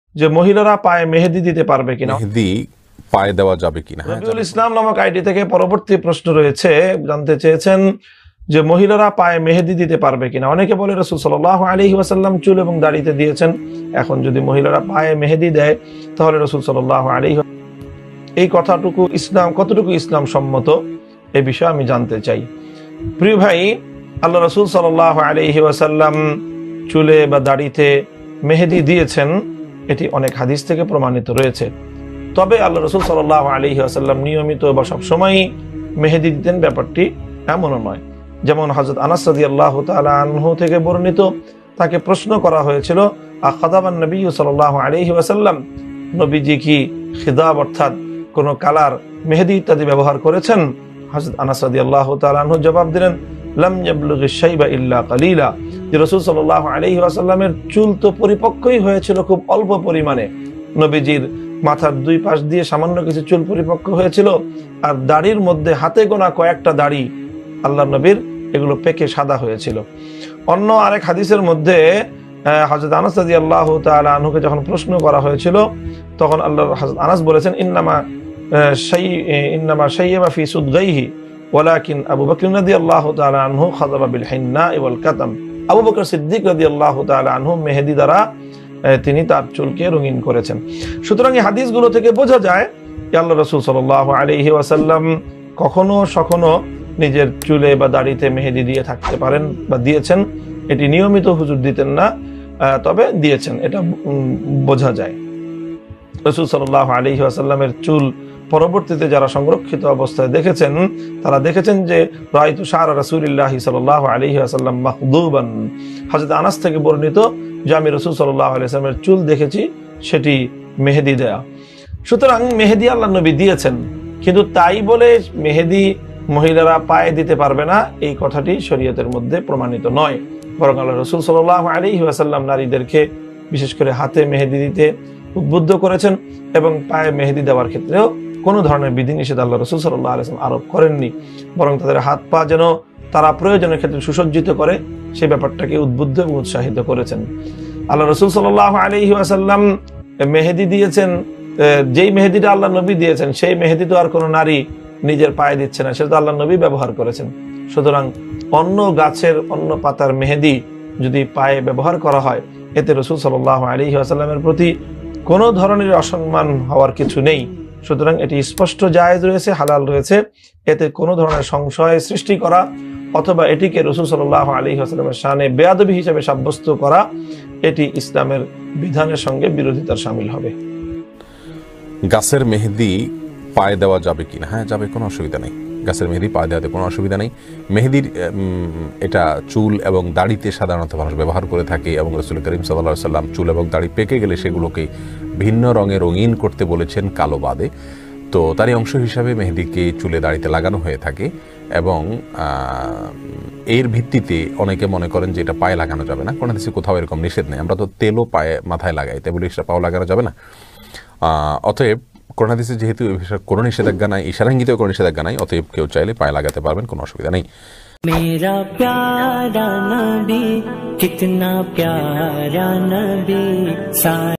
যে মহিলারা পায়ে মেহেদি দিতে পারবে কিনা, মেহেদি পায়ে দেওয়া যাবে কিনা। রবিউল ইসলাম নামক আইডি থেকে পরবর্তী প্রশ্ন রয়েছে, জানতে চেয়েছেন যে মহিলারা পায়ে মেহেদি দিতে পারবে কিনা। অনেকে বলে রাসূল সাল্লাল্লাহু আলাইহি ওয়াসাল্লাম চুল এবং দাড়িতে দিয়েছেন, এখন যদি মহিলারা পায়ে মেহেদি দেয় তাহলে রাসূল সাল্লাল্লাহু আলাইহি, এই কথাটুকু ইসলাম কতটুকু ইসলাম সম্মত এই বিষয়ে আমি জানতে চাই। প্রিয় ভাই, আল্লাহ রাসূল সাল্লাল্লাহু আলাইহি ওয়াসাল্লাম চুলে বা দাড়িতে মেহেদি দিয়েছেন, এটি অনেক হাদিস থেকে প্রমাণিত রয়েছে। তবে আল্লাহ রাসূল সাল্লাল্লাহু আলাইহি ওয়াসাল্লাম নিয়মিত বা সবসময়ই মেহেদি দিতেন ব্যাপারটি এমনও নয়। যেমন হযরত আনাস রাদিয়াল্লাহু তাআলা আনহু থেকে বর্ণিত, তাকে প্রশ্ন করা হয়েছিল আখাদাবান নবী সাল্লাল্লাহু আলাইহি ওয়াসাল্লাম, নবীজি কি খিদাব অর্থাৎ কোন কালার, মেহেদি ইত্যাদি ব্যবহার করেছেন? হযরত আনাস রাদিয়াল্লাহু তাআলা আনহু জবাব দিলেন, লাম ইয়াবলুগি শাইবা ইল্লা কালিলা, যে রাসূল সাল্লাল্লাহু আলাইহি ওয়াসাল্লামের চুল তো পরিপক্কই হয়েছিল খুব অল্প পরিমাণে, নবীজির মাথার দুই পাশ দিয়ে সামান্য কিছু চুল পরিপক্ক হয়েছিল, আর দাড়ির মধ্যে হাতে গোনা কয়েকটা দাড়ি আল্লাহ নবীর এগুলো পেকে সাদা হয়েছিল। অন্য আরেক হাদিসের মধ্যে হযরত আনাস রাদিয়াল্লাহু তাআলা আনহুকে যখন প্রশ্ন করা হয়েছিল, তখন হযরত আনাস বলেছেন, ইন্নামা শাইয়াবা ফি সুদগাইহি ওয়ালাকিন আবু বকর রাদিয়াল্লাহু তাআলা আনহু খাযাবা বিল হিন্না ওয়াল কাতাম, আবু বকর সিদ্দিক রাদিয়াল্লাহু তাআলা আনহু মেহেদি দ্বারা তিনি তার চুলকে রঙিন করেছেন। সুতরাং এই হাদিসগুলো থেকে বোঝা যায় যে আল্লাহ রাসূল সাল্লাল্লাহু আলাইহি ওয়াসাল্লাম কখনো সখনো নিজের চুলে বা দাড়িতে মেহেদি দিয়ে থাকতে পারেন বা দিয়েছেন। এটি নিয়মিত হুজুর দিতেন না, তবে দিয়েছেন, এটা বোঝা যায়। রাসূল সাল্লাল্লাহু আলাইহি ওয়াসাল্লামের চুল পরবর্তীতে যারা সংরক্ষিত অবস্থায় দেখেছেন, তারা দেখেছেন যে রাআইতু শা'রা রাসূলিল্লাহি সাল্লাল্লাহু আলাইহি ওয়াসাল্লাম মাখদুবান, হযরত আনাস থেকে বর্ণিত যে আমি রাসূল সাল্লাল্লাহু আলাইহি ওয়াসাল্লামের চুল দেখেছি সেটি মেহেদি দেয়া। সুতরাং মেহেদি আল্লাহ নবী দিয়েছেন, কিন্তু তাই বলে মেহেদি মহিলারা পায়ে দিতে পারবে না এই কথাটি শরীয়তের মধ্যে প্রমাণিত নয়। বরং আল্লাহ রাসূল সাল্লাল্লাহু আলাইহি ওয়াসাল্লাম নারীদেরকে বিশেষ করে হাতে মেহেদি দিতে উদ্বুদ্ধ করেছেন, এবং পায়ে মেহেদি দেওয়ার ক্ষেত্রেও কোনো ধরনের বিধিনিষেধ আল্লাহ রাসূল সাল্লাল্লাহু আলাইহি ওয়াসাল্লাম আরোপ করেননি, বরং তাদের হাত পা যেন তারা প্রয়োজনের ক্ষেত্রে সুসজ্জিত করে সেই ব্যাপারটাকে উদ্বুদ্ধ এবং উৎসাহিত করেছেন। আল্লাহ রাসূল সাল্লাল্লাহু আলাইহি ওয়াসাল্লাম মেহেদি দিয়েছেন, যেই মেহেদিটা আল্লাহ নবী দিয়েছেন সেই মেহেদি তো আর কোনো নারী নিজের পায়ে দিচ্ছে না, সেটা আল্লাহ নবী ব্যবহার করেছেন। সুতরাং অন্য গাছের অন্য পাতার মেহেদি যদি পায়ে ব্যবহার করা হয়, এতে রাসূল সাল্লাল্লাহু আলাইহি ওয়াসাল্লামের প্রতি কোনো ধরনের অসম্মান হওয়ার কিছু নেই। সুতরাং এটি স্পষ্ট জায়েজ রয়েছে, হালাল রয়েছে। এতে কোনো ধরনের সংশয় সৃষ্টি করা অথবা এটিকে রাসূল সাল্লাল্লাহু আলাইহি ওয়াসাল্লামের শানে বেয়াদবি হিসেবে সাব্যস্ত করা, এটি ইসলামের বিধানের সঙ্গে বিরোধিতার শামিল হবে। গাছের মেহেদি পায়ে দেওয়া যাবে কিনা? হ্যাঁ, যাবে, কোনো অসুবিধা নেই। গাছের মেহেদি পায়ে দেওয়াতে কোনো অসুবিধা নেই। মেহেদির এটা চুল এবং দাড়িতে সাধারণত মানুষ ব্যবহার করে থাকে, এবং রাসূল করিম সাল্লাল্লাহু আলাইহি ওয়াসাল্লাম চুল এবং দাড়ি পেকে গেলে সেগুলোকে ভিন্ন রঙে রঙিন করতে বলেছেন, কালো বাদে। তো তারই অংশ হিসাবে মেহেদিকে চুলে দাড়িতে লাগানো হয়ে থাকে, এবং এর ভিত্তিতে অনেকে মনে করেন যে এটা পায়ে লাগানো যাবে না। কোনো দেশে কোথাও এরকম নিষেধ নেই। আমরা তো তেলও পায়ে মাথায় লাগাই, তাই বলে সেটা পাও লাগানো যাবে না। অতএব কোরআন হাদিসে যেহেতু কোনো নিষেধাজ্ঞা নাই, ইশারাঙ্গিতেও কোনো নিষেধাজ্ঞা নাই, অতএব কেউ চাইলে পায়ে লাগাতে পারবেন, কোনো অসুবিধা নেই। मेरा प्यारा नबी, कितना प्यारा नबी।